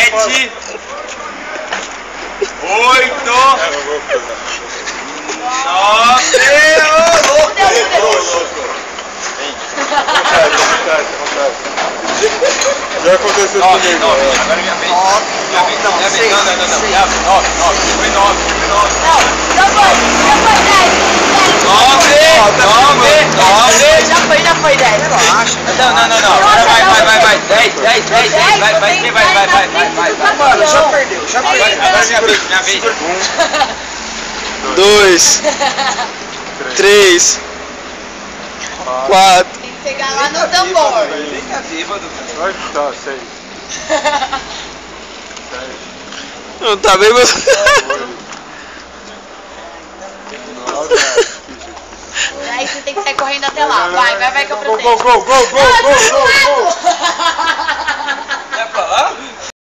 7, 8, 9. Já aconteceu comigo. Agora minha vez. Não. Foi 9. Não, já foi 10. 9. Já foi 10. Não. Agora vai. 10. Vai. Mano, já perdeu. Agora minha vez. 2, 3, 4. Tem que pegar lá no tambor. Fica viva, Dudu. Vai que tá, 6. 7. Não tá bem, mas. 9. Aí você tem que sair correndo até lá. Vai que eu protejo. Go!